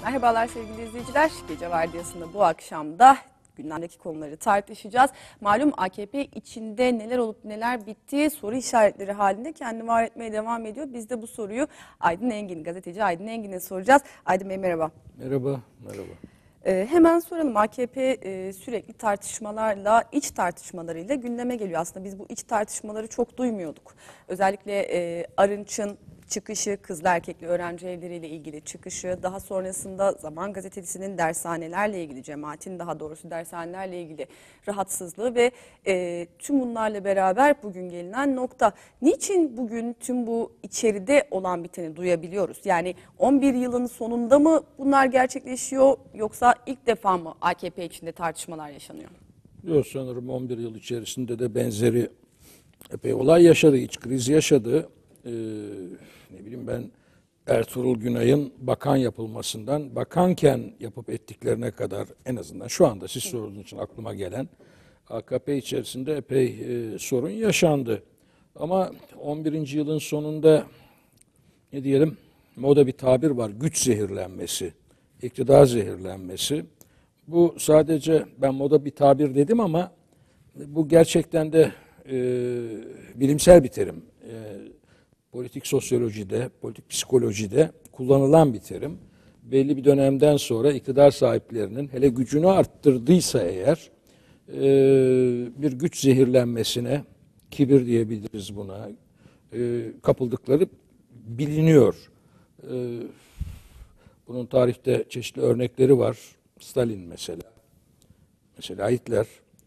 Merhabalar sevgili izleyiciler. Gece vardiyasında bu akşam da gündemdeki konuları tartışacağız. Malum AKP içinde neler olup neler bittiği soru işaretleri halinde kendini var etmeye devam ediyor. Biz de bu soruyu Aydın Engin, gazeteci Aydın Engin'e soracağız. Aydın Bey merhaba. Merhaba, merhaba. Hemen soralım. AKP sürekli tartışmalarla, iç tartışmalarıyla gündeme geliyor. Aslında biz bu iç tartışmaları çok duymuyorduk. Özellikle Arınç'ın çıkışı, kızlı erkekli öğrenci evleriyle ilgili çıkışı, daha sonrasında Zaman Gazetesi'nin dershanelerle ilgili, cemaatin daha doğrusu dershanelerle ilgili rahatsızlığı ve tüm bunlarla beraber bugün gelinen nokta. Niçin bugün tüm bu içeride olan biteni duyabiliyoruz? Yani 11 yılın sonunda mı bunlar gerçekleşiyor yoksa ilk defa mı AKP içinde tartışmalar yaşanıyor? Yok, sanırım 11 yıl içerisinde de benzeri epey olay yaşadı, iç kriz yaşadı. Ne bileyim ben, Ertuğrul Günay'ın bakan yapılmasından, bakanken yapıp ettiklerine kadar, en azından şu anda siz sorduğunuz için aklıma gelen, AKP içerisinde epey sorun yaşandı. Ama 11. yılın sonunda ne diyelim, moda bir tabir var, güç zehirlenmesi, iktidar zehirlenmesi. Bu sadece, ben moda bir tabir dedim ama bu gerçekten de bilimsel bir terim. Politik sosyolojide, politik psikolojide kullanılan bir terim. Belli bir dönemden sonra iktidar sahiplerinin, hele gücünü arttırdıysa eğer, bir güç zehirlenmesine, kibir diyebiliriz buna, kapıldıkları biliniyor. Bunun tarihte çeşitli örnekleri var. Stalin mesela. Mesela Hitler.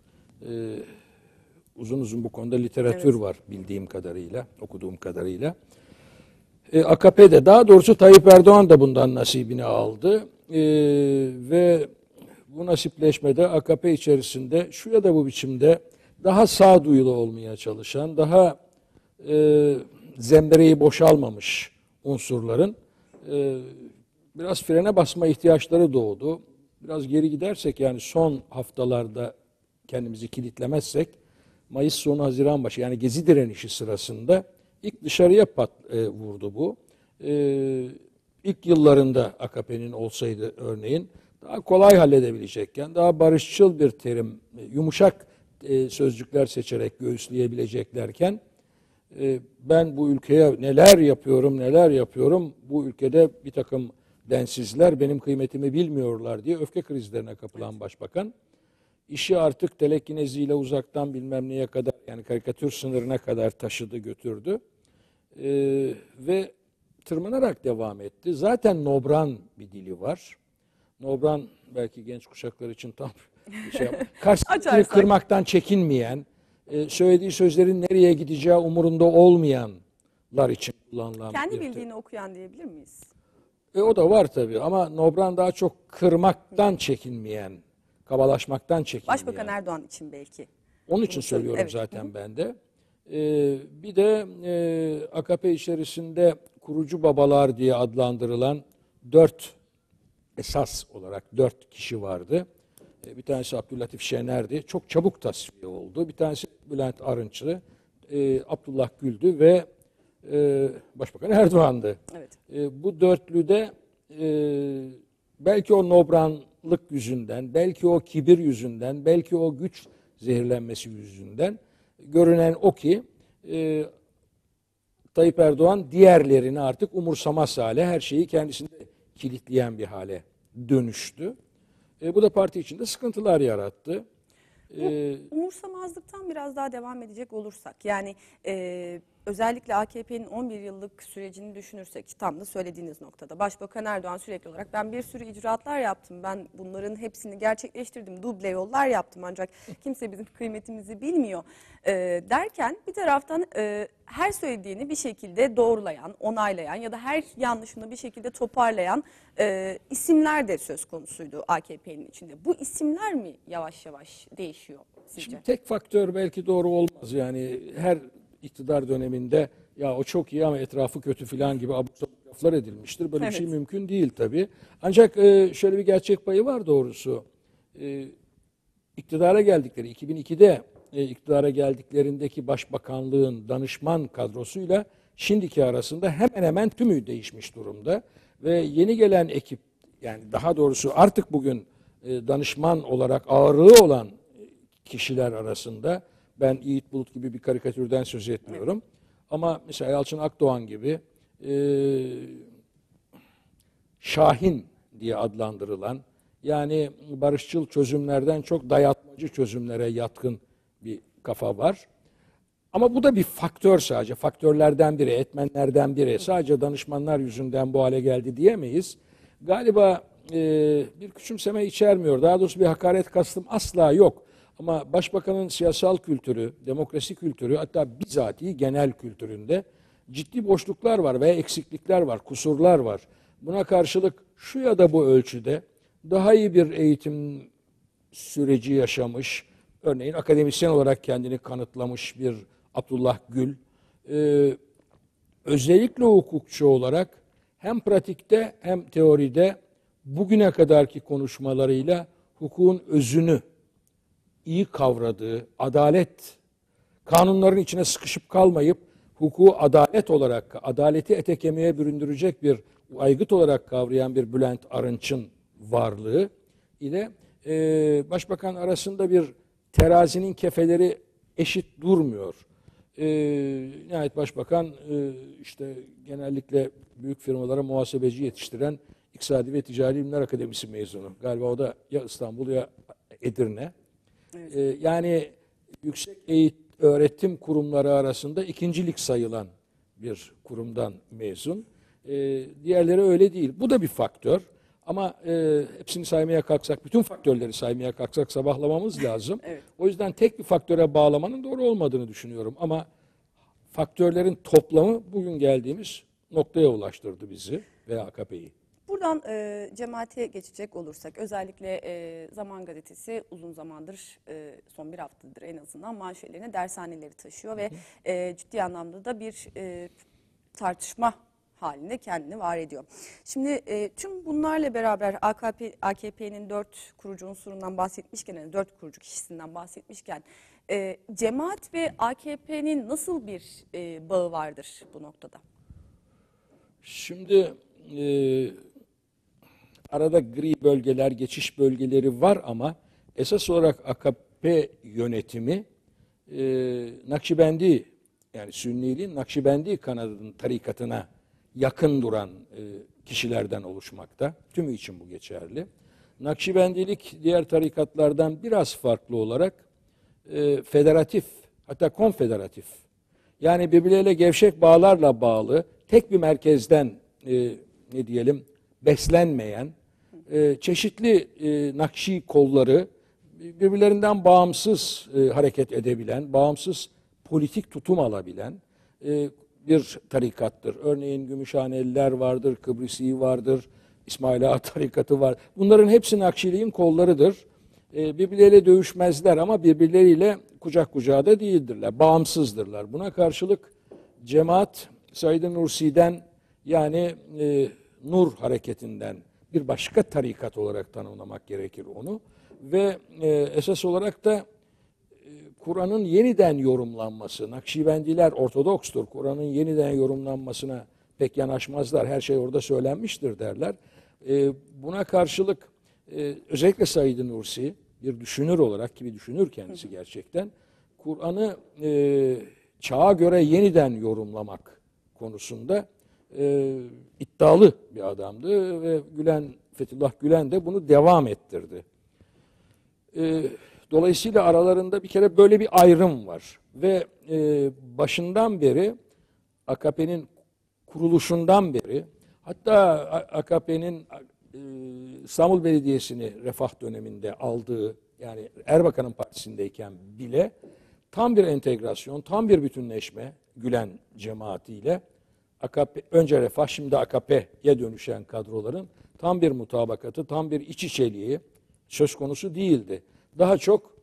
Uzun uzun bu konuda literatür var bildiğim kadarıyla, okuduğum kadarıyla. AKP'de, daha doğrusu Tayyip Erdoğan da bundan nasibini aldı. Ve bu nasipleşmede AKP içerisinde şu ya da bu biçimde daha sağduyulu olmaya çalışan, daha zembereği boşalmamış unsurların biraz frene basma ihtiyaçları doğdu. Biraz geri gidersek, yani son haftalarda kendimizi kilitlemezsek, Mayıs sonu Haziran başı, yani Gezi direnişi sırasında ilk dışarıya vurdu bu. İlk yıllarında AKP'nin olsaydı örneğin daha kolay halledebilecekken, daha barışçıl bir terim, yumuşak sözcükler seçerek göğüsleyebileceklerken, ben bu ülkeye neler yapıyorum, bu ülkede bir takım densizler benim kıymetimi bilmiyorlar diye öfke krizlerine kapılan başbakan, İşi artık telekineziyle uzaktan bilmem neye kadar, yani karikatür sınırına kadar taşıdı, götürdü. Ve tırmanarak devam etti. Zaten nobran bir dili var. Nobran belki genç kuşaklar için tam bir şey. Karşısını kırmaktan çekinmeyen, söylediği sözlerin nereye gideceği umurunda olmayanlar için kullanılan kendi bildiğini okuyan diyebilir miyiz? O da var tabii, ama nobran daha çok kırmaktan çekinmeyen, kabalaşmaktan çekinmeyen. Başbakan Erdoğan için belki. Onun için söylüyorum evet. Zaten ben de. Bir de AKP içerisinde kurucu babalar diye adlandırılan esas olarak dört kişi vardı. Bir tanesi Abdüllatif Şener'di. Çok çabuk tasfiye oldu. Bir tanesi Bülent Arınç'ı, Abdullah Gül'dü ve Başbakan Erdoğan'dı. Evet. Bu dörtlüde belki o nobranlık yüzünden, belki o kibir yüzünden, belki o güç zehirlenmesi yüzünden görünen o ki Tayyip Erdoğan diğerlerini artık umursamaz hale, her şeyi kendisinde kilitleyen bir hale dönüştü. Bu da parti içinde sıkıntılar yarattı. Umursamazlıktan biraz daha devam edecek olursak, yani özellikle AKP'nin 11 yıllık sürecini düşünürsek, tam da söylediğiniz noktada Başbakan Erdoğan sürekli olarak ben bir sürü icraatlar yaptım, ben bunların hepsini gerçekleştirdim, duble yollar yaptım ancak kimse bizim kıymetimizi bilmiyor derken bir taraftan her söylediğini bir şekilde doğrulayan, onaylayan ya da her yanlışını bir şekilde toparlayan isimler de söz konusuydu AKP'nin içinde. Bu isimler mi yavaş yavaş değişiyor sizce? Şimdi tek faktör belki doğru olmaz, yani her iktidar döneminde ya o çok iyi ama etrafı kötü falan gibi abuk sabuk laflar edilmiştir. Böyle evet. Bir şey mümkün değil tabii. Ancak şöyle bir gerçek payı var doğrusu. İktidara geldikleri 2002'de iktidara geldiklerindeki başbakanlığın danışman kadrosuyla şimdiki arasında hemen hemen tümü değişmiş durumda. Ve yeni gelen ekip yani daha doğrusu artık bugün danışman olarak ağırlığı olan kişiler arasında, ben Yiğit Bulut gibi bir karikatürden söz etmiyorum. Ama mesela Yalçın Akdoğan gibi Şahin diye adlandırılan, yani barışçıl çözümlerden çok dayatmacı çözümlere yatkın bir kafa var. Ama bu da bir faktör sadece. Faktörlerden biri, etmenlerden biri. Sadece danışmanlar yüzünden bu hale geldi diyemeyiz. Galiba bir küçümseme içermiyor. Daha doğrusu bir hakaret kastım asla yok. Ama başbakanın siyasal kültürü, demokrasi kültürü, hatta bizatihi genel kültüründe ciddi boşluklar var veya eksiklikler var, kusurlar var. Buna karşılık şu ya da bu ölçüde daha iyi bir eğitim süreci yaşamış, örneğin akademisyen olarak kendini kanıtlamış bir Abdullah Gül, özellikle hukukçu olarak hem pratikte hem teoride bugüne kadarki konuşmalarıyla hukukun özünü iyi kavradığı, adalet, kanunların içine sıkışıp kalmayıp hukuku adalet olarak, adaleti ete kemiğe büründürecek bir aygıt olarak kavrayan bir Bülent Arınç'ın varlığı ile başbakan arasında bir terazinin kefeleri eşit durmuyor. Nihayet başbakan işte genellikle büyük firmalara muhasebeci yetiştiren İktisadi ve Ticari İlimler Akademisi mezunu. Galiba o da ya İstanbul ya Edirne. Evet. Yani yüksek öğretim kurumları arasında ikincilik sayılan bir kurumdan mezun. Diğerleri öyle değil. Bu da bir faktör. Ama hepsini saymaya kalksak, bütün faktörleri saymaya kalksak sabahlamamız lazım. Evet. O yüzden tek bir faktöre bağlamanın doğru olmadığını düşünüyorum. Ama faktörlerin toplamı bugün geldiğimiz noktaya ulaştırdı bizi ve AKP'yi. Buradan cemaate geçecek olursak, özellikle Zaman Gazetesi uzun zamandır, son bir haftadır en azından manşetlerine dershaneleri taşıyor ve ciddi anlamda da bir tartışma halinde kendini var ediyor. Şimdi tüm bunlarla beraber AKP'nin 4 kurucu unsurundan bahsetmişken, yani 4 kurucu kişisinden bahsetmişken, cemaat ve AKP'nin nasıl bir bağı vardır bu noktada? Şimdi arada gri bölgeler, geçiş bölgeleri var ama esas olarak AKP yönetimi Nakşibendi, yani Sünniliğin Nakşibendi kanadının tarikatına yakın duran kişilerden oluşmakta. Tümü için bu geçerli. Nakşibendilik diğer tarikatlardan biraz farklı olarak federatif, hatta konfederatif. Yani birbirleriyle gevşek bağlarla bağlı, tek bir merkezden ne diyelim beslenmeyen, çeşitli Nakşi kolları birbirlerinden bağımsız hareket edebilen, bağımsız politik tutum alabilen bir tarikattır. Örneğin Gümüşhaneliler vardır, Kıbrisi vardır, İsmail Ağa tarikatı var. Bunların hepsi Nakşiliğin kollarıdır. Birbirleriyle dövüşmezler ama birbirleriyle kucak kucağa da değildirler. Bağımsızdırlar. Buna karşılık cemaat Said-i Nursi'den, yani Nur hareketinden bir başka tarikat olarak tanımlamak gerekir onu. Ve esas olarak da Kur'an'ın yeniden yorumlanması, Nakşibendiler Ortodokstur, Kur'an'ın yeniden yorumlanmasına pek yanaşmazlar, her şey orada söylenmiştir derler. Buna karşılık özellikle Said-i Nursi bir düşünür olarak, ki bir düşünür kendisi gerçekten, Kur'an'ı çağa göre yeniden yorumlamak konusunda iddialı bir adamdı ve Fethullah Gülen de bunu devam ettirdi. Dolayısıyla aralarında bir kere böyle bir ayrım var ve başından beri, AKP'nin kuruluşundan beri, hatta AKP'nin İstanbul Belediyesi'ni Refah döneminde aldığı, yani Erbakan'ın partisindeyken bile tam bir entegrasyon, tam bir bütünleşme Gülen cemaatiyle AKP, önce Refah şimdi AKP'ye dönüşen kadroların tam bir mutabakatı, tam bir iç içeliği söz konusu değildi. Daha çok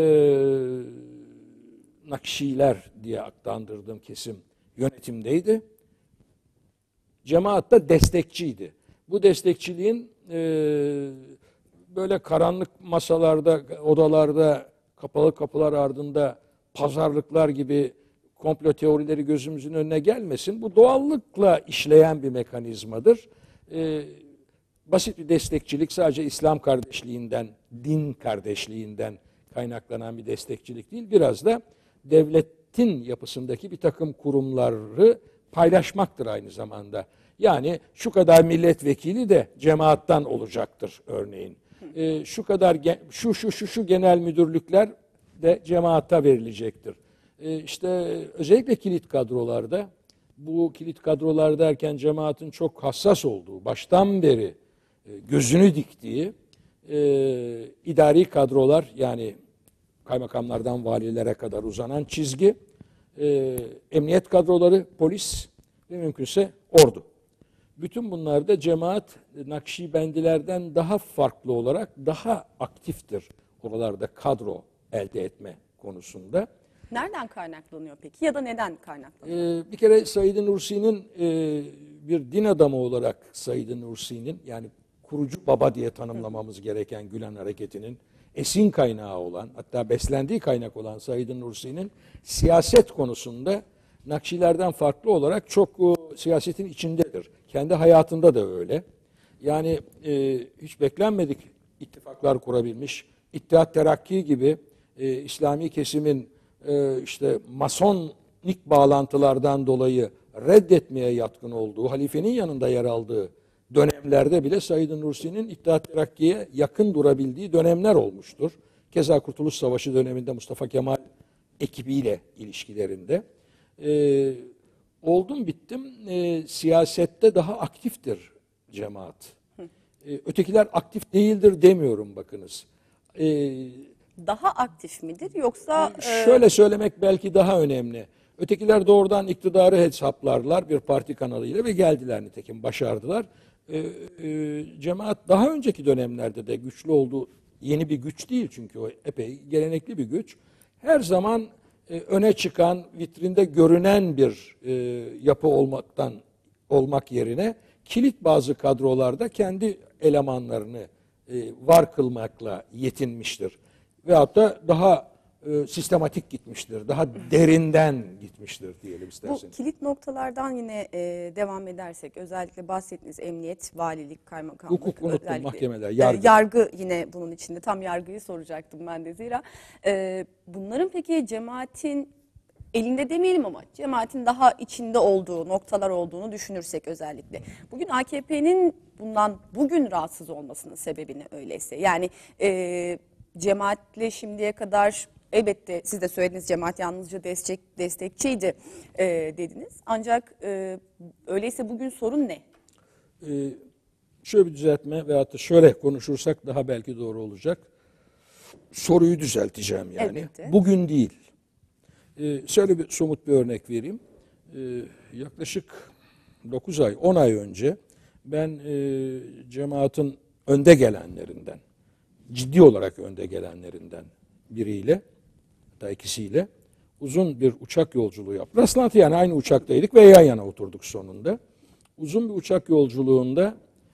Nakşiler diye adlandırdığım kesim yönetimdeydi. Cemaat da destekçiydi. Bu destekçiliğin böyle karanlık masalarda, odalarda, kapalı kapılar ardında pazarlıklar gibi komplo teorileri gözümüzün önüne gelmesin. Bu doğallıkla işleyen bir mekanizmadır. basit bir destekçilik, sadece İslam kardeşliğinden, din kardeşliğinden kaynaklanan bir destekçilik değil. Biraz da devletin yapısındaki bir takım kurumları paylaşmaktır aynı zamanda. Yani şu kadar milletvekili de cemaattan olacaktır örneğin. Şu kadar şu genel müdürlükler de cemaata verilecektir. İşte özellikle kilit kadrolarda, bu kilit kadrolar derken cemaatin çok hassas olduğu, baştan beri gözünü diktiği idari kadrolar, yani kaymakamlardan valilere kadar uzanan çizgi, emniyet kadroları, polis ve mümkünse ordu. Bütün bunlarda cemaat Nakşibendilerden daha farklı olarak daha aktiftir oralarda kadro elde etme konusunda. Nereden kaynaklanıyor peki ya da neden kaynaklanıyor? Bir kere Said Nursi'nin bir din adamı olarak Said Nursi'nin, yani kurucu baba diye tanımlamamız gereken Gülen Hareketi'nin esin kaynağı olan, hatta beslendiği kaynak olan Said Nursi'nin siyaset konusunda Nakşilerden farklı olarak çok siyasetin içindedir. Kendi hayatında da öyle. Yani hiç beklenmedik ittifaklar kurabilmiş. İttihat Terakki gibi İslami kesimin işte masonik bağlantılardan dolayı reddetmeye yatkın olduğu, halifenin yanında yer aldığı dönemlerde bile Said Nursi'nin İttihat Terakki'ye yakın durabildiği dönemler olmuştur. Keza Kurtuluş Savaşı döneminde Mustafa Kemal ekibiyle ilişkilerinde. Oldum bittim, siyasette daha aktiftir cemaat. Ötekiler aktif değildir demiyorum, bakınız. Daha aktif midir yoksa... Şöyle söylemek belki daha önemli. Ötekiler doğrudan iktidarı hesaplarlar bir parti kanalıyla ve geldiler, nitekim başardılar. Cemaat daha önceki dönemlerde de güçlü olduğu, yeni bir güç değil çünkü o epey gelenekli bir güç. Her zaman öne çıkan, vitrinde görünen bir yapı olmak yerine kilit bazı kadrolarda kendi elemanlarını var kılmakla yetinmiştir. Veyahut da daha sistematik gitmiştir, daha derinden gitmiştir diyelim isterseniz. Bu kilit noktalardan yine devam edersek, özellikle bahsettiğiniz emniyet, valilik, kaymakamlık, Hukuk unuttum, mahkemeler, yargı. Yargı yine bunun içinde. Tam yargıyı soracaktım ben de zira. Bunların peki cemaatin elinde demeyelim ama cemaatin daha içinde olduğu noktalar olduğunu düşünürsek özellikle. Bugün AKP'nin bundan bugün rahatsız olmasının sebebini öyleyse. Yani cemaatle şimdiye kadar elbette siz de söylediğiniz cemaat yalnızca destekçiydi dediniz. Ancak öyleyse bugün sorun ne? Şöyle bir düzeltme veyahut da şöyle konuşursak daha belki doğru olacak. Soruyu düzelteceğim yani. Elbette. Bugün değil. Şöyle bir somut bir örnek vereyim. Yaklaşık 9 ay, 10 ay önce ben cemaatin önde gelenlerinden, ciddi olarak önde gelenlerinden biriyle, hatta ikisiyle uzun bir uçak yolculuğu yaptık. Rastlantı, yani aynı uçaktaydık ve yan yana oturduk sonunda. Uzun bir uçak yolculuğunda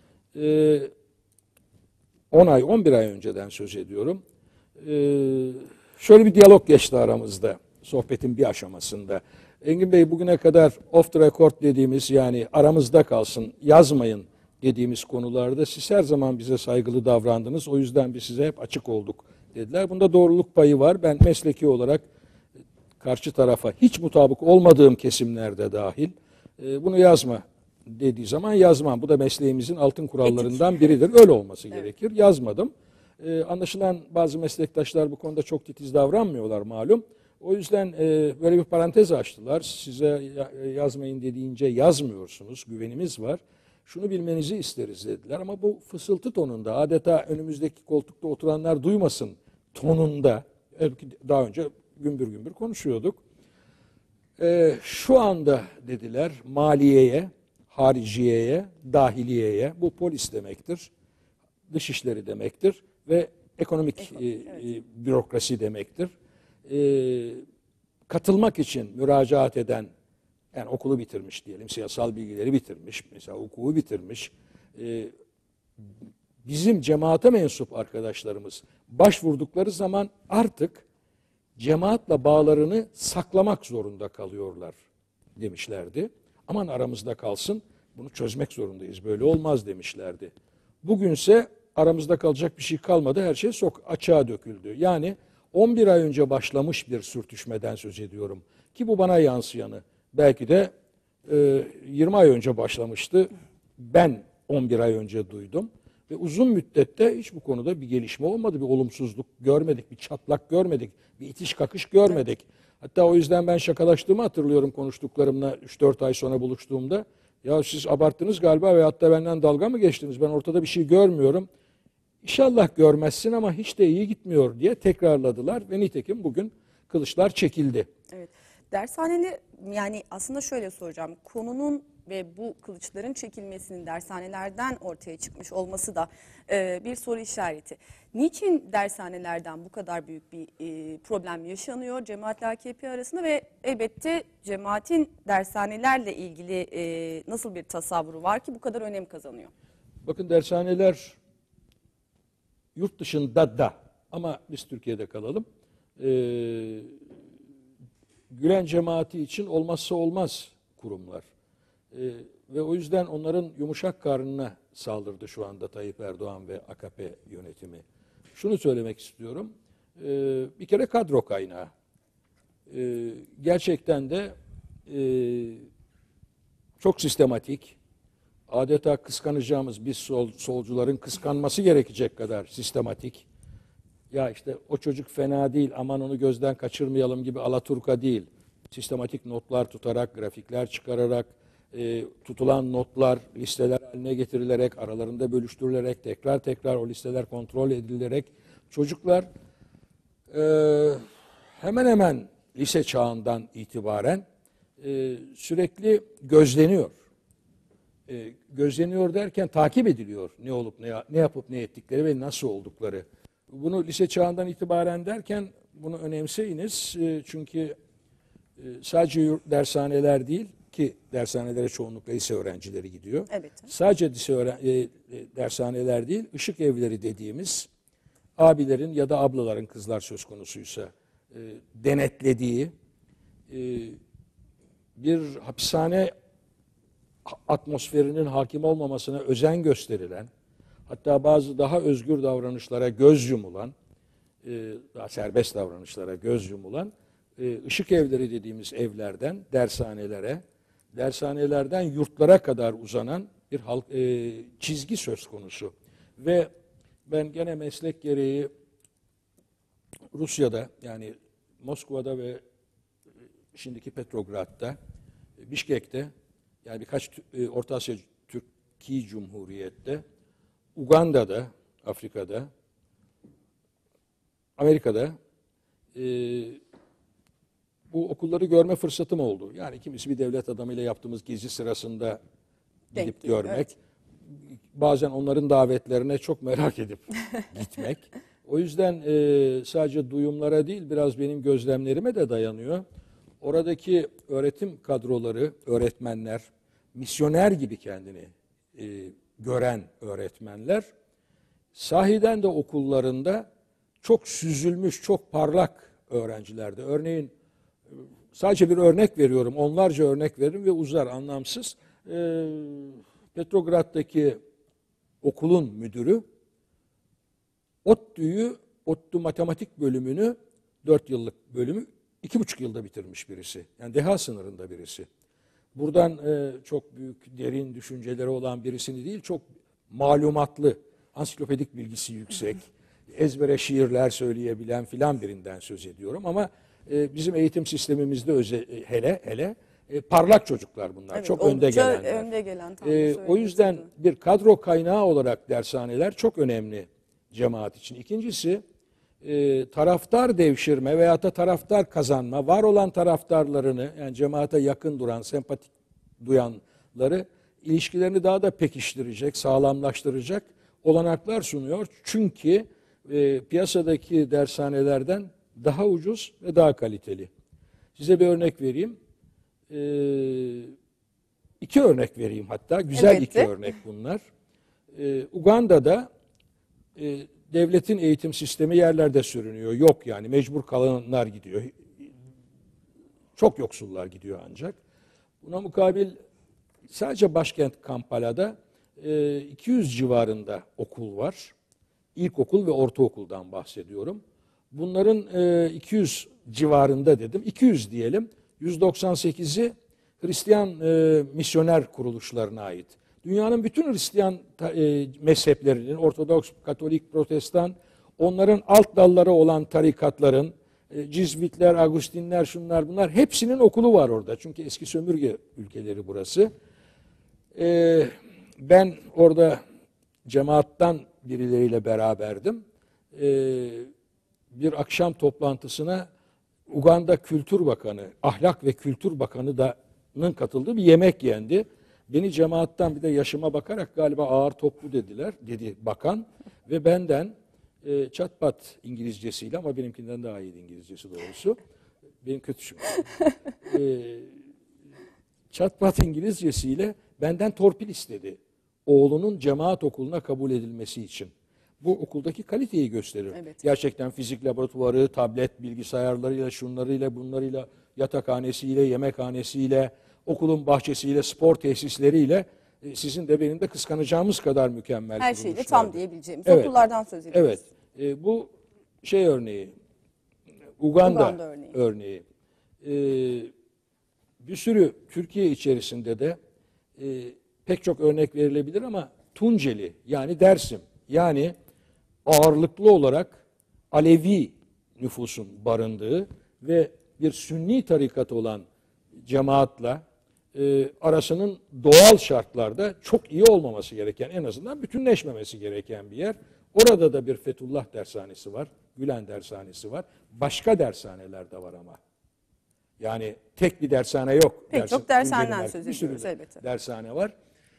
10 ay, 11 ay önceden söz ediyorum. Şöyle bir diyalog geçti aramızda, sohbetin bir aşamasında. Engin Bey, bugüne kadar off the record dediğimiz, yani aramızda kalsın, yazmayın dediğimiz konularda siz her zaman bize saygılı davrandınız. O yüzden biz size hep açık olduk dediler. Bunda doğruluk payı var. Ben mesleki olarak karşı tarafa hiç mutabık olmadığım kesimlerde dahil bunu yazma dediği zaman yazmam. Bu da mesleğimizin altın kurallarından biridir. Öyle olması gerekir. Yazmadım. Anlaşılan bazı meslektaşlar bu konuda çok titiz davranmıyorlar malum. O yüzden böyle bir parantez açtılar. Size yazmayın dediğince yazmıyorsunuz. Güvenimiz var. Şunu bilmenizi isteriz dediler ama bu fısıltı tonunda, adeta önümüzdeki koltukta oturanlar duymasın tonunda, daha önce gümbür gümbür konuşuyorduk. Şu anda dediler maliyeye, hariciyeye, dahiliyeye, bu polis demektir, dışişleri demektir ve ekonomik bürokrasi demektir. Katılmak için müracaat eden, yani okulu bitirmiş diyelim, siyasal bilgileri bitirmiş, mesela hukuku bitirmiş, bizim cemaate mensup arkadaşlarımız başvurdukları zaman artık cemaatle bağlarını saklamak zorunda kalıyorlar demişlerdi. Aman aramızda kalsın, bunu çözmek zorundayız, böyle olmaz demişlerdi. Bugünse aramızda kalacak bir şey kalmadı. Her şey açığa döküldü. Yani 11 ay önce başlamış bir sürtüşmeden söz ediyorum. Ki bu bana yansıyanı. Belki de 20 ay önce başlamıştı. Ben 11 ay önce duydum. Ve uzun müddette hiç bu konuda bir gelişme olmadı. Bir olumsuzluk görmedik, bir çatlak görmedik, bir itiş kakış görmedik. Hatta o yüzden ben şakalaştığımı hatırlıyorum konuştuklarımla 3-4 ay sonra buluştuğumda. Ya siz abarttınız galiba veyahut da benden dalga mı geçtiniz? Ben ortada bir şey görmüyorum. İnşallah görmezsin ama hiç de iyi gitmiyor diye tekrarladılar. Ve nitekim bugün kılıçlar çekildi. Evet. Dershaneli, yani aslında şöyle soracağım. Konunun ve bu kılıçların çekilmesinin dershanelerden ortaya çıkmış olması da bir soru işareti. Niçin dershanelerden bu kadar büyük bir problem yaşanıyor cemaatle AKP arasında ve elbette cemaatin dershanelerle ilgili nasıl bir tasavvuru var ki bu kadar önem kazanıyor? Bakın dershaneler yurt dışında da ama biz Türkiye'de kalalım. Gülen cemaati için olmazsa olmaz kurumlar. Ve o yüzden onların yumuşak karnına saldırdı şu anda Tayyip Erdoğan ve AKP yönetimi. Şunu söylemek istiyorum. Bir kere kadro kaynağı. Gerçekten de çok sistematik, adeta kıskanacağımız biz solcuların kıskanması gerekecek kadar sistematik. Ya işte o çocuk fena değil, aman onu gözden kaçırmayalım gibi alaturka değil. Sistematik notlar tutarak, grafikler çıkararak, tutulan notlar listeler haline getirilerek, aralarında bölüştürülerek, tekrar tekrar o listeler kontrol edilerek çocuklar hemen hemen lise çağından itibaren sürekli gözleniyor. Gözleniyor derken takip ediliyor ne olup ne yapıp ne ettikleri ve nasıl oldukları. Bunu lise çağından itibaren derken bunu önemseyiniz çünkü sadece dershaneler değil ki dershanelere çoğunlukla lise öğrencileri gidiyor. Evet. Sadece dershaneler değil, ışık evleri dediğimiz abilerin ya da ablaların kızlar söz konusuysa denetlediği bir hapishane atmosferinin hakim olmamasına özen gösterilen, hatta bazı daha özgür davranışlara göz yumulan, daha serbest davranışlara göz yumulan ışık evleri dediğimiz evlerden dershanelere, dershanelerden yurtlara kadar uzanan bir çizgi söz konusu. Ve ben gene meslek gereği Rusya'da yani Moskova'da ve şimdiki Petrograd'da, Bişkek'te yani birkaç Orta Asya Türkiye Cumhuriyet'te, Uganda'da, Afrika'da, Amerika'da bu okulları görme fırsatım oldu. Yani kimisi bir devlet adamıyla yaptığımız gezi sırasında gidip görmek. Evet. Bazen onların davetlerine çok merak edip gitmek. O yüzden sadece duyumlara değil biraz benim gözlemlerime de dayanıyor. Oradaki öğretim kadroları, öğretmenler, misyoner gibi kendini gören öğretmenler sahiden de okullarında çok süzülmüş, çok parlak öğrencilerde. Örneğin sadece bir örnek veriyorum, onlarca örnek veririm ve uzar anlamsız. Petrograd'daki okulun müdürü ODTÜ matematik bölümünü 4 yıllık bölümü 2,5 yılda bitirmiş birisi. Yani deha sınırında birisi. Buradan çok büyük, derin düşünceleri olan birisini değil, çok malumatlı, ansiklopedik bilgisi yüksek, ezbere şiirler söyleyebilen filan birinden söz ediyorum. Ama bizim eğitim sistemimizde hele parlak çocuklar bunlar, evet, çok önde gelenler. Önde gelen, o yüzden bir kadro kaynağı olarak dershaneler çok önemli cemaat için. İkincisi, taraftar devşirme veyahut da taraftar kazanma, var olan taraftarlarını yani cemaate yakın duran, sempatik duyanları ilişkilerini daha da pekiştirecek, sağlamlaştıracak olanaklar sunuyor. Çünkü piyasadaki dershanelerden daha ucuz ve daha kaliteli. Size bir örnek vereyim. 2 örnek vereyim hatta. Güzel 2 örnek bunlar. Uganda'da devletin eğitim sistemi yerlerde sürünüyor. Yok yani mecbur kalanlar gidiyor. Çok yoksullar gidiyor ancak. Buna mukabil sadece başkent Kampala'da 200 civarında okul var. İlkokul ve ortaokuldan bahsediyorum. Bunların 200 civarında dedim. 200 diyelim. 198'i Hristiyan misyoner kuruluşlarına ait. Dünyanın bütün Hristiyan mezheplerinin, Ortodoks, Katolik, Protestan, onların alt dalları olan tarikatların, Cizvitler, Agustinler, şunlar bunlar hepsinin okulu var orada. Çünkü eski sömürge ülkeleri burası. Ben orada cemaattan birileriyle beraberdim. Bir akşam toplantısına Uganda Kültür Bakanı, Ahlak ve Kültür Bakanı'nın katıldığı bir yemek yendi. Beni cemaattan bir de yaşıma bakarak galiba ağır toplu dediler, dedi bakan. Ve benden çatpat İngilizcesiyle, ama benimkinden daha iyiydi İngilizcesi doğrusu. Benim kötü çünkü. Çatpat İngilizcesiyle benden torpil istedi. Oğlunun cemaat okuluna kabul edilmesi için. Bu okuldaki kaliteyi gösterir. Evet. Gerçekten fizik laboratuvarı, tablet bilgisayarlarıyla, şunlarıyla, bunlarıyla, yatakhanesiyle, yemekhanesiyle, okulun bahçesiyle, spor tesisleriyle sizin de benim de kıskanacağımız kadar mükemmel Her şeyle kuruluşlardı. tam diyebileceğimiz Evet. okullardan söz ediyoruz. Evet. Bu şey örneği, Uganda örneği. örneği. Bir sürü Türkiye içerisinde de pek çok örnek verilebilir ama Tunceli, yani Dersim, yani ağırlıklı olarak Alevi nüfusun barındığı ve bir Sünni tarikat olan cemaatla arasının doğal şartlarda çok iyi olmaması gereken, en azından bütünleşmemesi gereken bir yer. Orada da bir Fethullah Dershanesi var, Gülen Dershanesi var. Başka dershaneler de var ama. Yani tek bir dershane yok. Pek çok dershaneden söz ediyoruz elbette. Dershane var.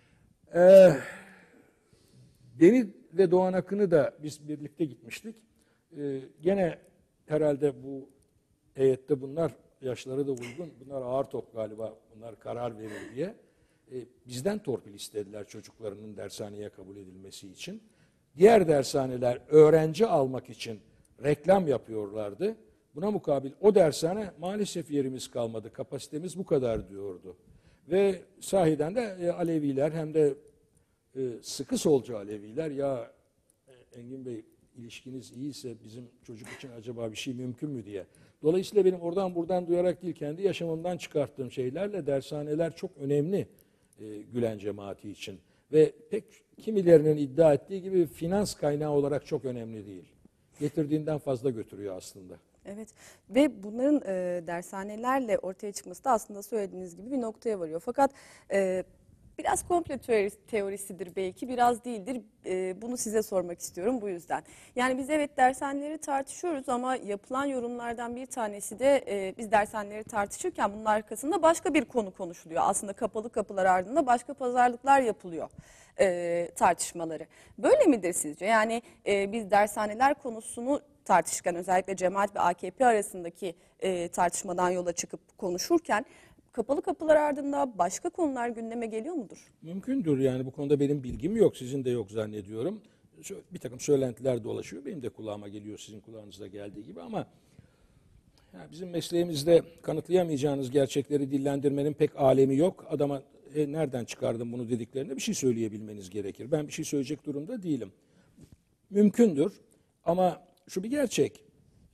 Beni ve Doğan Akın'ı da biz birlikte gitmiştik. Gene herhalde bu heyette bunlar, yaşları da uygun, bunlar ağır top galiba, bunlar karar verir diye. Bizden torpil istediler çocuklarının dershaneye kabul edilmesi için. Diğer dershaneler öğrenci almak için reklam yapıyorlardı. Buna mukabil o dershane maalesef yerimiz kalmadı, kapasitemiz bu kadar diyordu. Ve sahiden de Aleviler, hem de sıkı solcu Aleviler, ya Engin Bey ilişkiniz iyiyse bizim çocuk için acaba bir şey mümkün mü diye. Dolayısıyla benim oradan buradan duyarak değil, kendi yaşamımdan çıkarttığım şeylerle dershaneler çok önemli Gülen cemaati için. Ve pek kimilerinin iddia ettiği gibi finans kaynağı olarak çok önemli değil. Getirdiğinden fazla götürüyor aslında. Evet, ve bunların dershanelerle ortaya çıkması da aslında söylediğiniz gibi bir noktaya varıyor. Fakat biraz komplo teorisidir belki, biraz değildir. Bunu size sormak istiyorum bu yüzden. Yani biz evet dershaneleri tartışıyoruz ama yapılan yorumlardan bir tanesi de biz dershaneleri tartışırken bunun arkasında başka bir konu konuşuluyor. Aslında kapalı kapılar ardında başka pazarlıklar yapılıyor tartışmaları. Böyle midir sizce? Yani biz dershaneler konusunu tartışırken, özellikle cemaat ve AKP arasındaki tartışmadan yola çıkıp konuşurken kapalı kapılar ardında başka konular gündeme geliyor mudur? Mümkündür, yani bu konuda benim bilgim yok, sizin de yok zannediyorum. Bir takım söylentiler dolaşıyor, benim de kulağıma geliyor, sizin kulağınıza geldiği gibi, ama bizim mesleğimizde kanıtlayamayacağınız gerçekleri dillendirmenin pek alemi yok. Adama nereden çıkardın bunu dediklerinde bir şey söyleyebilmeniz gerekir. Ben bir şey söyleyecek durumda değilim. Mümkündür ama şu bir gerçek,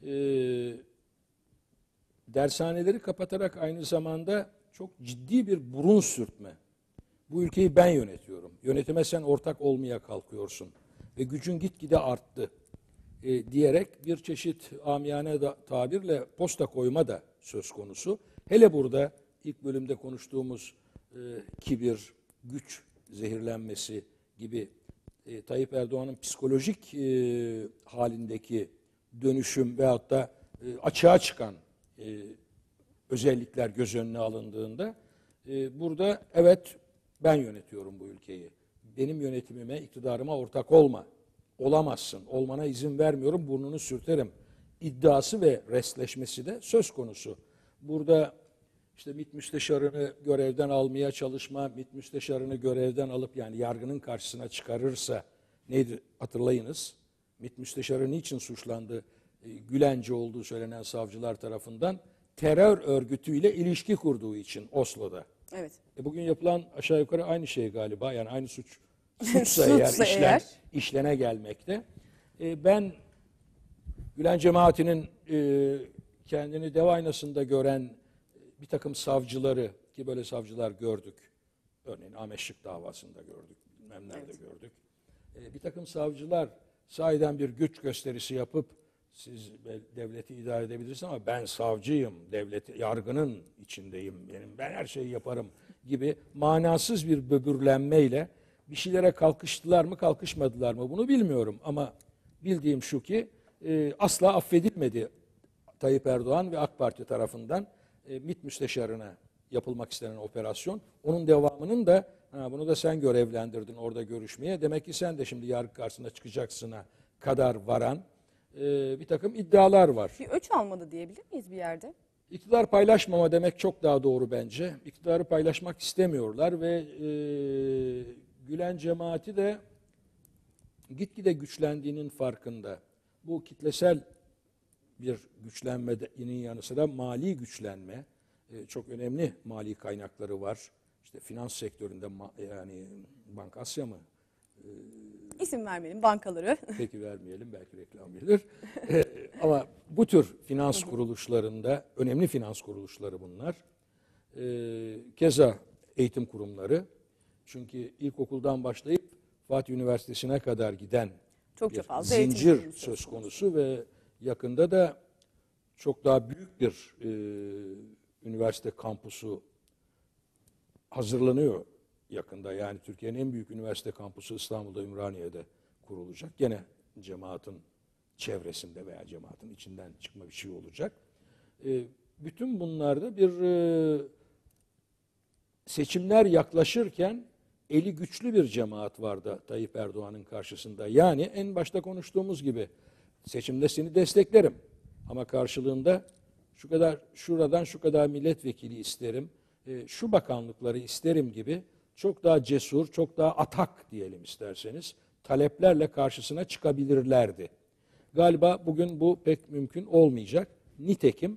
dershaneleri kapatarak aynı zamanda çok ciddi bir burun sürtme. Bu ülkeyi ben yönetiyorum. Yönetime sen ortak olmaya kalkıyorsun ve gücün gitgide arttı diyerek bir çeşit amiyane tabirle posta koyma da söz konusu. Hele burada ilk bölümde konuştuğumuz kibir, güç zehirlenmesi gibi Tayyip Erdoğan'ın psikolojik halindeki dönüşüm veyahut da açığa çıkan özellikler göz önüne alındığında burada evet ben yönetiyorum bu ülkeyi. Benim yönetimime, iktidarıma ortak olma. Olamazsın. Olmana izin vermiyorum. Burnunu sürterim. İddiası ve restleşmesi de söz konusu. Burada işte MİT müsteşarını görevden almaya çalışma, MİT müsteşarını görevden alıp yani yargının karşısına çıkarırsa neydi hatırlayınız? MİT müsteşarı niçin suçlandı? Gülenci olduğu söylenen savcılar tarafından terör örgütüyle ilişki kurduğu için Oslo'da. Evet. Bugün yapılan aşağı yukarı aynı şey galiba. Yani aynı suç suçsa eğer, Suçsa eğer. işlene gelmekte. Ben Gülen cemaatinin kendini dev aynasında gören bir takım savcıları, ki böyle savcılar gördük. Örneğin Ahmet Şık davasında gördük, bilmem nerede gördük. Bir takım savcılar sahiden bir güç gösterisi yapıp siz devleti idare edebilirsiniz ama ben savcıyım, yargının içindeyim, ben her şeyi yaparım gibi manasız bir böbürlenmeyle bir şeylere kalkıştılar mı, kalkışmadılar mı bunu bilmiyorum ama bildiğim şu ki asla affedilmedi Tayyip Erdoğan ve AK Parti tarafından MİT müsteşarına yapılmak istenen operasyon. Onun devamının da bunu da sen görevlendirdin orada görüşmeye. Demek ki sen de şimdi yargı karşısına çıkacaksına kadar varan bir takım iddialar var. Bir öç almadı diyebilir miyiz bir yerde? İktidar paylaşmama demek çok daha doğru bence. İktidarı paylaşmak istemiyorlar ve Gülen cemaati de gitgide güçlendiğinin farkında. Bu kitlesel bir güçlenmenin yanı sıra mali güçlenme, çok önemli mali kaynakları var. İşte finans sektöründe yani Bank Asya mı? İsim vermeyelim bankaları. Peki vermeyelim, belki reklam gelir. Ama bu tür finans kuruluşlarında, önemli finans kuruluşları bunlar. Keza eğitim kurumları. Çünkü ilkokuldan başlayıp Fatih Üniversitesi'ne kadar giden Çok bir fazla eğitim zincir kurumu söz konusu ve yakında da çok daha büyük bir üniversite kampüsü hazırlanıyor yakında. Yani Türkiye'nin en büyük üniversite kampüsü İstanbul'da, Ümraniye'de kurulacak. Gene cemaatin çevresinde veya cemaatin içinden çıkma bir şey olacak. Bütün bunlarda bir seçimler yaklaşırken eli güçlü bir cemaat vardı Tayyip Erdoğan'ın karşısında. Yani en başta konuştuğumuz gibi seçimde seni desteklerim ama karşılığında şu kadar şuradan şu kadar milletvekili isterim, şu bakanlıkları isterim gibi çok daha cesur, çok daha atak diyelim isterseniz taleplerle karşısına çıkabilirlerdi. Galiba bugün bu pek mümkün olmayacak. Nitekim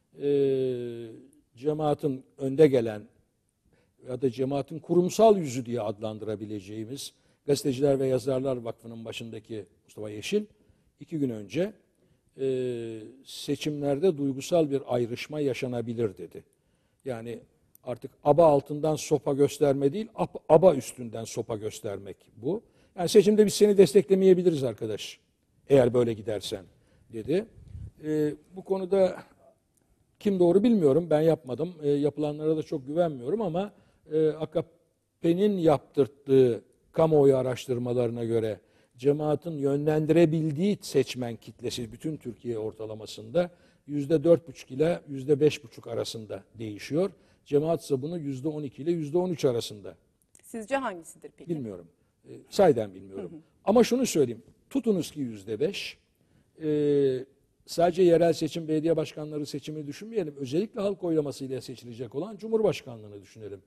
cemaatin önde gelen ya da cemaatin kurumsal yüzü diye adlandırabileceğimiz Gazeteciler ve Yazarlar Vakfı'nın başındaki Mustafa Yeşil 2 gün önce seçimlerde duygusal bir ayrışma yaşanabilir dedi. Yani artık aba altından sopa gösterme değil, aba üstünden sopa göstermek bu. Yani seçimde biz seni desteklemeyebiliriz arkadaş, eğer böyle gidersen dedi. Bu konuda kim doğru bilmiyorum, ben yapmadım. Yapılanlara da çok güvenmiyorum ama AKP'nin yaptırttığı kamuoyu araştırmalarına göre cemaatin yönlendirebildiği seçmen kitlesi bütün Türkiye ortalamasında %4,5 ile %5,5 arasında değişiyor. Cemaat ise bunu %12 ile %13 arasında. Sizce hangisidir peki? Bilmiyorum. Sahiden bilmiyorum. Ama şunu söyleyeyim. Tutunuz ki %5. Sadece yerel seçim, belediye başkanları seçimini düşünmeyelim. Özellikle halk oylamasıyla seçilecek olan Cumhurbaşkanlığını düşünelim.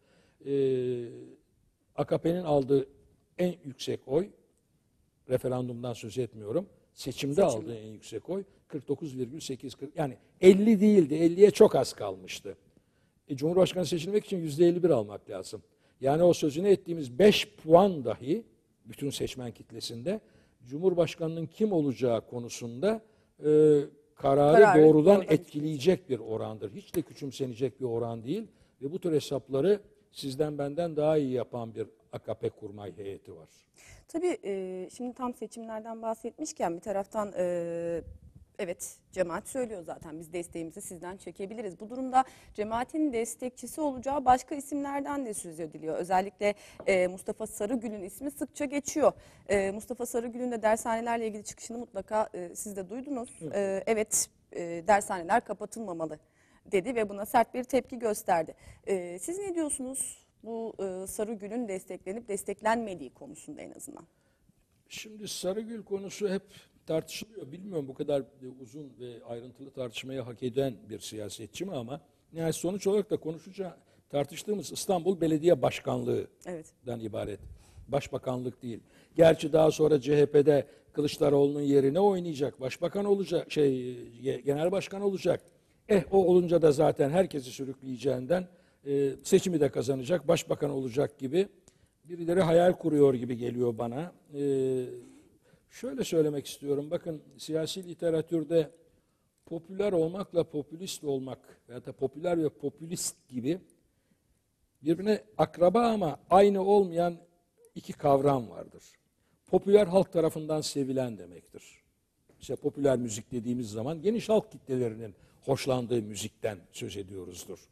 AKP'nin aldığı en yüksek oy, referandumdan söz etmiyorum, seçimde aldığı en yüksek oy 49,8, yani 50 değildi, 50'ye çok az kalmıştı. Cumhurbaşkanı seçilmek için %51 almak lazım. Yani o sözünü ettiğimiz 5 puan dahi bütün seçmen kitlesinde Cumhurbaşkanının kim olacağı konusunda kararı doğrudan etkileyecek bir orandır. Hiç de küçümsenecek bir oran değil ve bu tür hesapları sizden benden daha iyi yapan bir AKP kurmay heyeti var. Tabii şimdi tam seçimlerden bahsetmişken bir taraftan evet cemaat söylüyor zaten biz desteğimizi sizden çekebiliriz. Bu durumda cemaatin destekçisi olacağı başka isimlerden de söz ediliyor. Özellikle Mustafa Sarıgül'ün ismi sıkça geçiyor. Mustafa Sarıgül'ün de dershanelerle ilgili çıkışını mutlaka siz de duydunuz. Evet dershaneler kapatılmamalı dedi ve buna sert bir tepki gösterdi. Siz ne diyorsunuz bu Sarıgül'ün desteklenip desteklenmediği konusunda en azından? Şimdi Sarıgül konusu hep tartışılıyor. Bilmiyorum bu kadar uzun ve ayrıntılı tartışmaya hak eden bir siyasetçi mi ama yani sonuç olarak da tartıştığımız İstanbul Belediye Başkanlığı'dan ibaret. Başbakanlık değil. Gerçi daha sonra CHP'de Kılıçdaroğlu'nun yerine oynayacak. Başbakan olacak, genel başkan olacak. O olunca da zaten herkesi sürükleyeceğinden seçimi de kazanacak, başbakan olacak gibi birileri hayal kuruyor gibi geliyor bana. Şöyle söylemek istiyorum. Bakın, siyasi literatürde popüler olmakla popülist olmak veya da popüler ve popülist gibi birbirine akraba ama aynı olmayan iki kavram vardır. Popüler, halk tarafından sevilen demektir. İşte popüler müzik dediğimiz zaman geniş halk kitlelerinin hoşlandığı müzikten söz ediyoruzdur.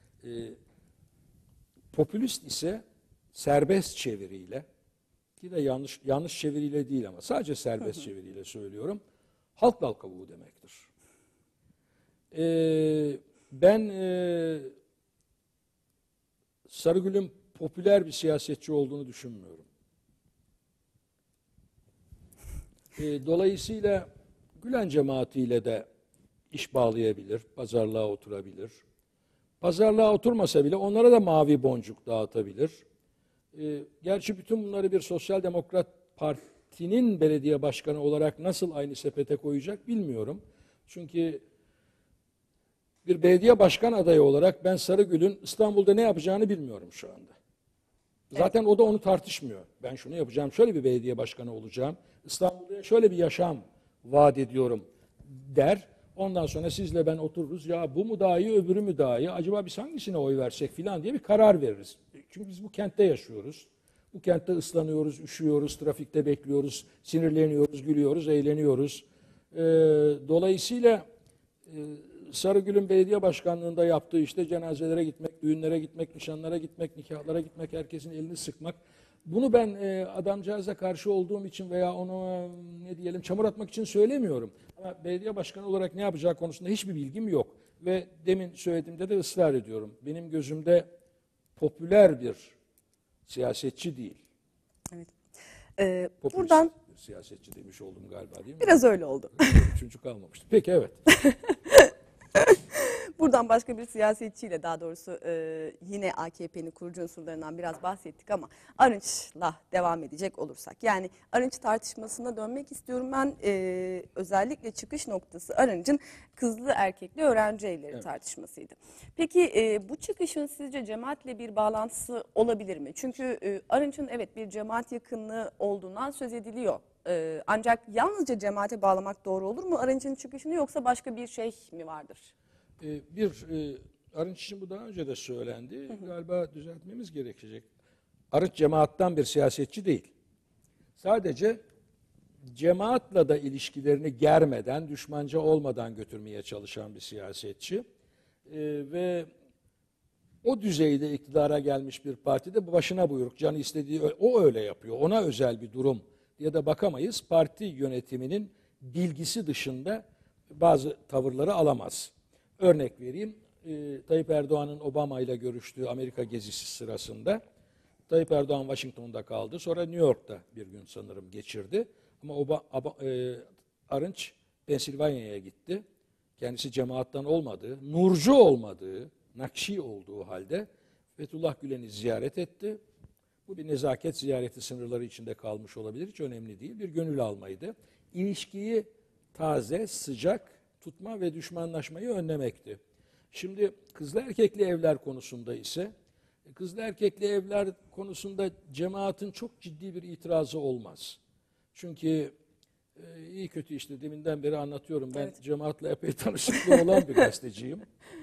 Popülist ise serbest çeviriyle, ki de yanlış çeviriyle değil ama sadece serbest çeviriyle söylüyorum, halk dal kavuğu demektir. Ben Sarıgül'ün popüler bir siyasetçi olduğunu düşünmüyorum. Dolayısıyla Gülen cemaatiyle de iş bağlayabilir, pazarlığa oturabilir. Pazarlığa oturmasa bile onlara da mavi boncuk dağıtabilir. Gerçi bütün bunları bir Sosyal Demokrat Parti'nin belediye başkanı olarak nasıl aynı sepete koyacak bilmiyorum. Çünkü bir belediye başkan adayı olarak ben Sarıgül'ün İstanbul'da ne yapacağını bilmiyorum şu anda. Zaten o da onu tartışmıyor. Ben şunu yapacağım, şöyle bir belediye başkanı olacağım, İstanbul'da şöyle bir yaşam vaat ediyorum der. Ondan sonra sizle ben otururuz, ya bu mu daha iyi, öbürü mü daha iyi, acaba biz hangisine oy versek filan diye bir karar veririz. Çünkü biz bu kentte yaşıyoruz. Bu kentte ıslanıyoruz, üşüyoruz, trafikte bekliyoruz, sinirleniyoruz, gülüyoruz, eğleniyoruz. Dolayısıyla Sarıgül'ün belediye başkanlığında yaptığı işte cenazelere gitmek, düğünlere gitmek, nişanlara gitmek, nikahlara gitmek, herkesin elini sıkmak. Bunu ben adamcağıza karşı olduğum için veya onu ne diyelim çamur atmak için söylemiyorum. Ama belediye başkanı olarak ne yapacağı konusunda hiçbir bilgim yok. Ve demin söylediğimde de ısrar ediyorum. Benim gözümde popüler bir siyasetçi değil. Evet. Popülist Buradan bir siyasetçi demiş oldum galiba, değil mi? biraz öyle oldu. Üçüncü kalmamıştı. Peki, evet. Buradan başka bir siyasetçiyle, daha doğrusu yine AKP'nin kurucu unsurlarından biraz bahsettik ama Arınç'la devam edecek olursak. Yani Arınç tartışmasına dönmek istiyorum ben. Özellikle çıkış noktası Arınç'ın kızlı erkekli öğrenci evleri tartışmasıydı. Peki bu çıkışın sizce cemaatle bir bağlantısı olabilir mi? Çünkü Arınç'ın evet bir cemaat yakınlığı olduğundan söz ediliyor. Ancak yalnızca cemaate bağlamak doğru olur mu Arınç'ın çıkışını, yoksa başka bir şey mi vardır? Arınç için bu daha önce de söylendi. Galiba düzeltmemiz gerekecek. Arınç cemaattan bir siyasetçi değil. Sadece cemaatla da ilişkilerini germeden, düşmanca olmadan götürmeye çalışan bir siyasetçi. Ve o düzeyde iktidara gelmiş bir partide başına buyruk, canı istediği o öyle yapıyor. Ona özel bir durum diye de bakamayız. Parti yönetiminin bilgisi dışında bazı tavırları alamaz. Örnek vereyim. Tayyip Erdoğan'ın Obama ile görüştüğü Amerika gezisi sırasında Tayyip Erdoğan Washington'da kaldı. Sonra New York'ta bir gün sanırım geçirdi. Ama Arınç Pensilvanya'ya gitti. Kendisi cemaattan olmadığı, nurcu olmadığı, Nakşi olduğu halde Fethullah Gülen'i ziyaret etti. Bu bir nezaket ziyareti sınırları içinde kalmış olabilir. Hiç önemli değil. Bir gönül almaydı. İlişkiyi taze, sıcak tutma ve düşmanlaşmayı önlemekti. Şimdi kızlı erkekli evler konusunda ise kızlı erkekli evler konusunda cemaatin çok ciddi bir itirazı olmaz. Çünkü iyi kötü işte deminden beri anlatıyorum. Ben cemaatle epey tanışıklığı olan bir gazeteciyim.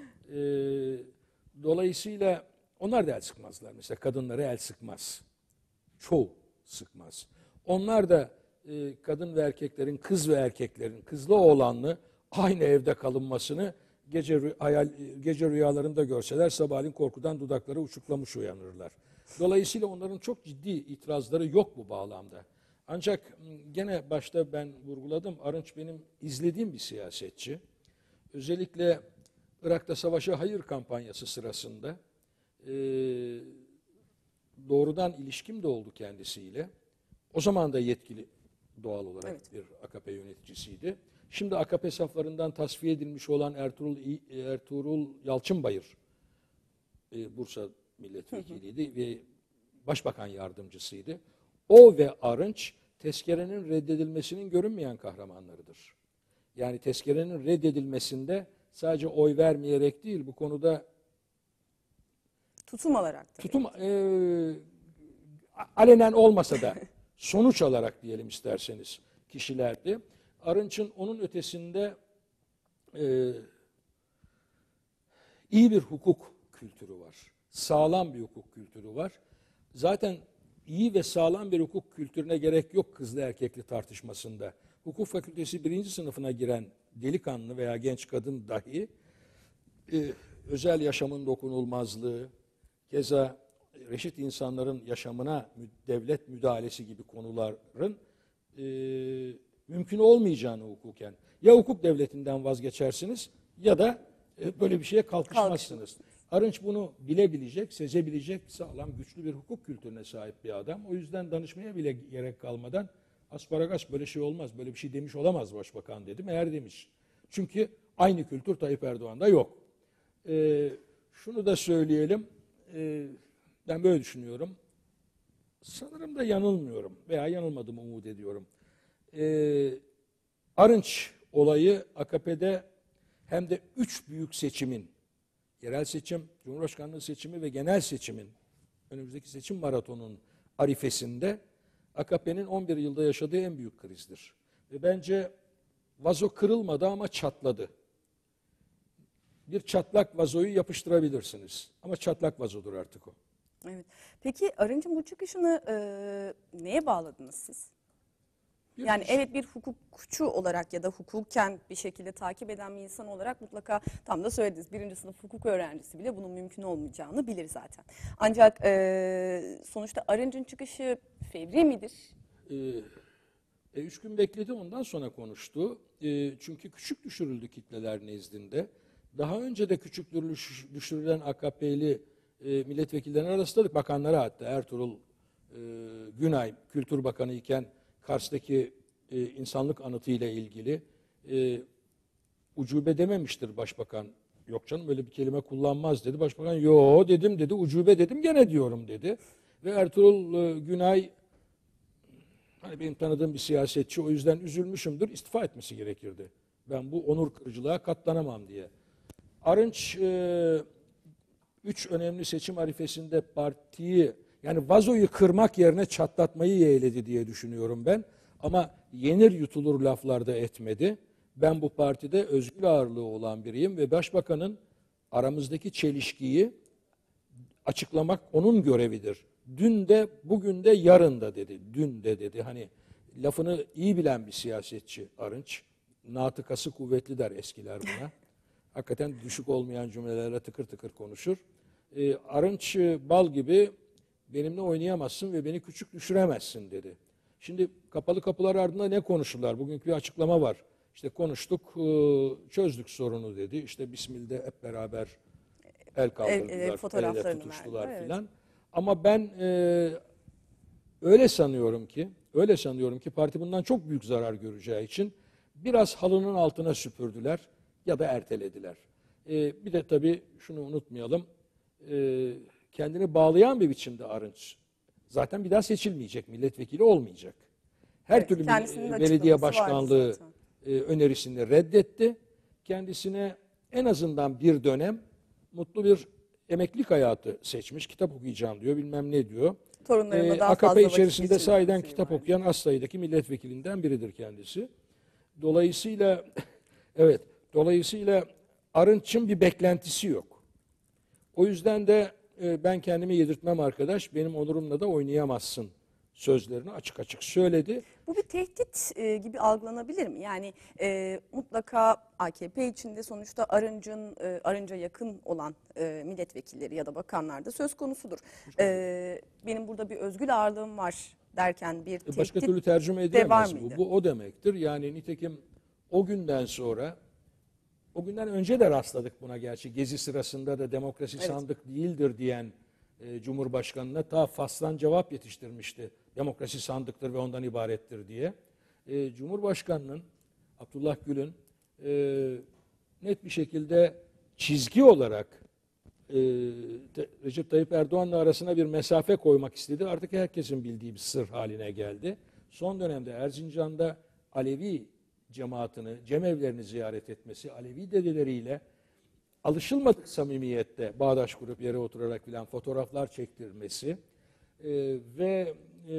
Dolayısıyla onlar da el sıkmazlar. Mesela kadınları el sıkmaz. Çoğu sıkmaz. Onlar da kadın ve erkeklerin, kız ve erkeklerin, kızlı oğlanlı aynı evde kalınmasını gece rüyalarında görseler sabahleyin korkudan dudakları uçuklamış uyanırlar. Dolayısıyla onların çok ciddi itirazları yok bu bağlamda. Ancak gene başta ben vurguladım, Arınç benim izlediğim bir siyasetçi. Özellikle Irak'ta savaşa hayır kampanyası sırasında doğrudan ilişkim de oldu kendisiyle. O zaman da yetkili doğal olarak bir AKP yöneticisiydi. Şimdi AKP saflarından tasfiye edilmiş olan Ertuğrul Yalçınbayır Bursa milletvekiliydi ve başbakan yardımcısıydı. O ve Arınç tezkerenin reddedilmesinin görünmeyen kahramanlarıdır. Yani tezkerenin reddedilmesinde sadece oy vermeyerek değil, bu konuda tutum alarak. alenen olmasa da sonuç alarak diyelim isterseniz kişilerdi. Arınç'ın onun ötesinde iyi bir hukuk kültürü var. Sağlam bir hukuk kültürü var. Zaten iyi ve sağlam bir hukuk kültürüne gerek yok kızlı erkekli tartışmasında. Hukuk fakültesi 1. sınıfına giren delikanlı veya genç kadın dahi özel yaşamın dokunulmazlığı, keza reşit insanların yaşamına devlet müdahalesi gibi konuların mümkün olmayacağını hukuken. Ya hukuk devletinden vazgeçersiniz ya da böyle bir şeye kalkışmazsınız. Arınç bunu bilebilecek, sezebilecek, sağlam, güçlü bir hukuk kültürüne sahip bir adam. O yüzden danışmaya bile gerek kalmadan asparagas böyle şey olmaz, böyle bir şey demiş olamaz başbakan dedim. Eğer demiş. Çünkü aynı kültür Tayyip Erdoğan'da yok. Şunu da söyleyelim, ben böyle düşünüyorum. Sanırım da yanılmıyorum veya yanılmadığımı umut ediyorum. Arınç olayı AKP'de hem de 3 büyük seçimin, yerel seçim, Cumhurbaşkanlığı seçimi ve genel seçimin, önümüzdeki seçim maratonunun arifesinde AKP'nin 11 yılda yaşadığı en büyük krizdir. Ve bence vazo kırılmadı ama çatladı. Bir çatlak vazoyu yapıştırabilirsiniz. Ama çatlak vazodur artık o. Evet. Peki Arınç'ın bu çıkışını neye bağladınız siz? Yani evet, bir hukukçu olarak ya da hukuken bir şekilde takip eden bir insan olarak mutlaka tam da söylediniz. 1. sınıf hukuk öğrencisi bile bunun mümkün olmayacağını bilir zaten. Ancak sonuçta Arınç'ın çıkışı fevri midir? 3 gün bekledi, ondan sonra konuştu. Çünkü küçük düşürüldü kitleler nezdinde. Daha önce de küçük düşürülen AKP'li milletvekillerinin arasında bakanlara, hatta Ertuğrul Günay Kültür Bakanı iken Kars'taki insanlık anıtı ile ilgili ucube dememiştir başbakan. Yok canım, öyle bir kelime kullanmaz dedi. Başbakan yo dedim dedi, ucube dedim, gene diyorum dedi. Ve Ertuğrul Günay, hani benim tanıdığım bir siyasetçi, o yüzden üzülmüşümdür, istifa etmesi gerekirdi. Ben bu onur kırıcılığa katlanamam diye. Arınç 3 önemli seçim arifesinde partiyi, yani vazoyu kırmak yerine çatlatmayı yeğledi diye düşünüyorum ben. Ama yenir yutulur laflarda etmedi. Ben bu partide özgür ağırlığı olan biriyim ve başbakanın aramızdaki çelişkiyi açıklamak onun görevidir. Dün de, bugün de, yarın da dedi. Dün de dedi. Hani lafını iyi bilen bir siyasetçi Arınç. Natıkası kuvvetli der eskiler buna. Hakikaten düşük olmayan cümlelerle tıkır tıkır konuşur. Arınç bal gibi benimle oynayamazsın ve beni küçük düşüremezsin dedi. Şimdi kapalı kapılar ardında ne konuşurlar? Bugünkü bir açıklama var. İşte konuştuk, çözdük sorunu dedi. İşte Bismillah'de hep beraber el kaldırdılar, el tutuştular filan. Evet. Ama ben öyle sanıyorum ki parti bundan çok büyük zarar göreceği için biraz halının altına süpürdüler ya da ertelediler. Bir de tabii şunu unutmayalım, kendini bağlayan bir biçimde Arınç zaten bir daha seçilmeyecek, milletvekili olmayacak. Her türlü belediye başkanlığı önerisini reddetti. Kendisine en azından bir dönem mutlu bir emeklilik hayatı seçmiş. Kitap okuyacağım diyor, bilmem ne diyor. Torunlarımla daha AKP fazla içerisinde sahiden kitap var. okuyan az sayıdaki milletvekilinden biridir kendisi. Dolayısıyla Arınç'ın bir beklentisi yok. O yüzden de ben kendimi yedirtmem arkadaş, benim onurumla da oynayamazsın sözlerini açık açık söyledi. Bu bir tehdit gibi algılanabilir mi? Yani mutlaka AKP içinde sonuçta Arınç'a yakın olan milletvekilleri ya da bakanlar da söz konusudur. Benim burada bir özgür ağırlığım var derken bir tehdit başka türlü tercüme edilemez bu. Bu o demektir. Yani nitekim o günden sonra, o günden önce de rastladık buna gerçi. Gezi sırasında da demokrasi sandık değildir diyen Cumhurbaşkanı'na ta faslan cevap yetiştirmişti. Demokrasi sandıktır ve ondan ibarettir diye. Cumhurbaşkanı'nın, Abdullah Gül'ün net bir şekilde çizgi olarak Recep Tayyip Erdoğan'la arasına bir mesafe koymak istedi. Artık herkesin bildiği bir sır haline geldi. Son dönemde Erzincan'da Alevi cemaatini, cemevlerini ziyaret etmesi, Alevi dedeleriyle alışılmadık samimiyette bağdaş kurup yere oturarak filan fotoğraflar çektirmesi, Ve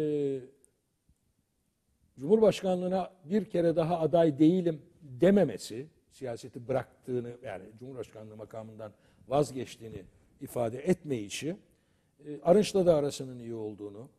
Cumhurbaşkanlığına bir kere daha aday değilim dememesi, siyaseti bıraktığını, yani Cumhurbaşkanlığı makamından vazgeçtiğini ifade etmeyişi, Arınç'la da arasının iyi olduğunu,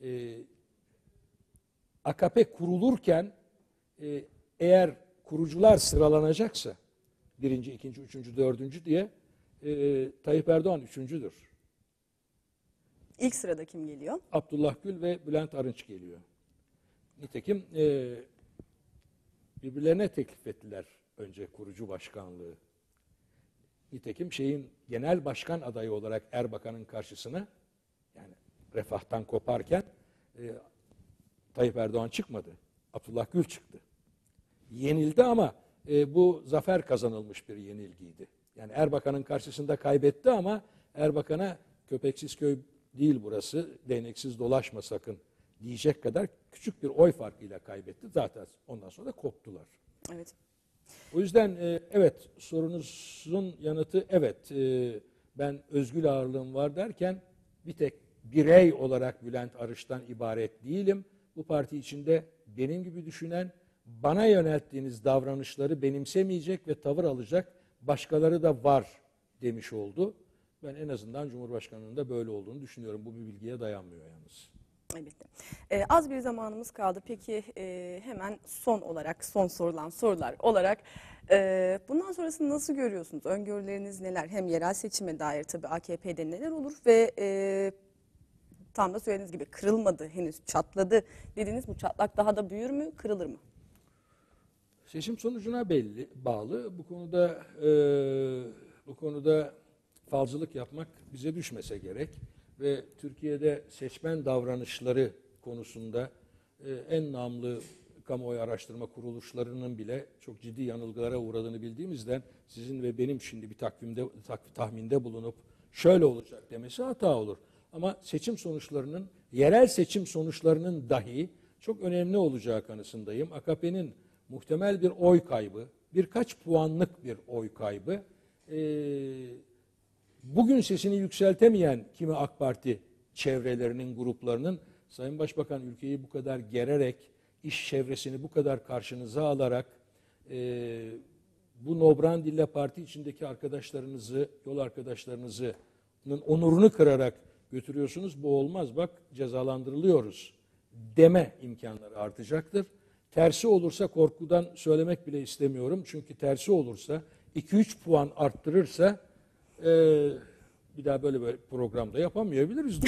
AKP kurulurken eğer kurucular sıralanacaksa, birinci, ikinci, üçüncü, dördüncü diye Tayyip Erdoğan üçüncüdür. İlk sırada kim geliyor? Abdullah Gül ve Bülent Arınç geliyor. Nitekim birbirlerine teklif ettiler önce kurucu başkanlığı. Nitekim genel başkan adayı olarak Erbakan'ın karşısına, yani Refah'tan koparken Tayyip Erdoğan çıkmadı. Abdullah Gül çıktı. Yenildi ama bu zafer kazanılmış bir yenilgiydi. Yani Erbakan'ın karşısında kaybetti ama Erbakan'a köpeksiz köy değil burası, değneksiz dolaşma sakın diyecek kadar küçük bir oy farkıyla kaybetti. Zaten ondan sonra da koptular. Evet. O yüzden evet, sorunuzun yanıtı evet. Ben özgül ağırlığım var derken bir tek birey olarak Bülent Arınç'tan ibaret değilim. Bu parti içinde benim gibi düşünen, bana yönelttiğiniz davranışları benimsemeyecek ve tavır alacak başkaları da var demiş oldu. Ben en azından Cumhurbaşkanı'nın da böyle olduğunu düşünüyorum. Bu bir bilgiye dayanmıyor yalnız. Elbette. Az bir zamanımız kaldı. Peki hemen son sorulan sorular olarak bundan sonrasını nasıl görüyorsunuz? Öngörüleriniz neler? Hem yerel seçime dair tabii AKP'de neler olur ve tam da söylediğiniz gibi kırılmadı, henüz çatladı dediğiniz bu çatlak daha da büyür mü, kırılır mı? Seçim sonucuna bağlı. Bu konuda falcılık yapmak bize düşmese gerek ve Türkiye'de seçmen davranışları konusunda en namlı kamuoyu araştırma kuruluşlarının bile çok ciddi yanılgılara uğradığını bildiğimizden sizin ve benim şimdi bir tahminde bulunup şöyle olacak demesi hata olur. Ama yerel seçim sonuçlarının dahi çok önemli olacağı kanısındayım. AKP'nin muhtemel bir oy kaybı, birkaç puanlık bir oy kaybı, bugün sesini yükseltemeyen kimi AK Parti çevrelerinin, gruplarının, Sayın Başbakan ülkeyi bu kadar gererek, iş çevresini bu kadar karşınıza alarak, bu nobran dille parti içindeki yol arkadaşlarınızın onurunu kırarak götürüyorsunuz. Bu olmaz, bak cezalandırılıyoruz deme imkanları artacaktır. Tersi olursa korkudan söylemek bile istemiyorum. Çünkü tersi olursa 2-3 puan arttırırsa bir daha böyle programda yapamayabiliriz.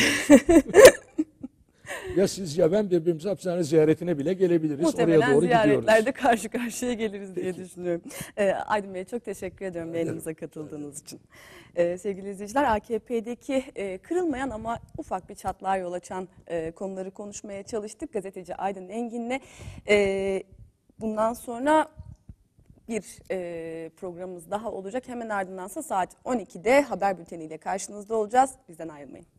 Ya siz ya ben birbirimize hapishane ziyaretine bile gelebiliriz. Muhtemelen oraya doğru ziyaretlerde karşı karşıya geliriz diye düşünüyorum. Aydın Bey çok teşekkür ediyorum yayınımıza katıldığınız için. Sevgili izleyiciler, AKP'deki kırılmayan ama ufak bir çatlağa yol açan konuları konuşmaya çalıştık. Gazeteci Aydın Engin'le bundan sonra bir programımız daha olacak. Hemen ardındansa saat 12'de haber bülteniyle karşınızda olacağız. Bizden ayrılmayın.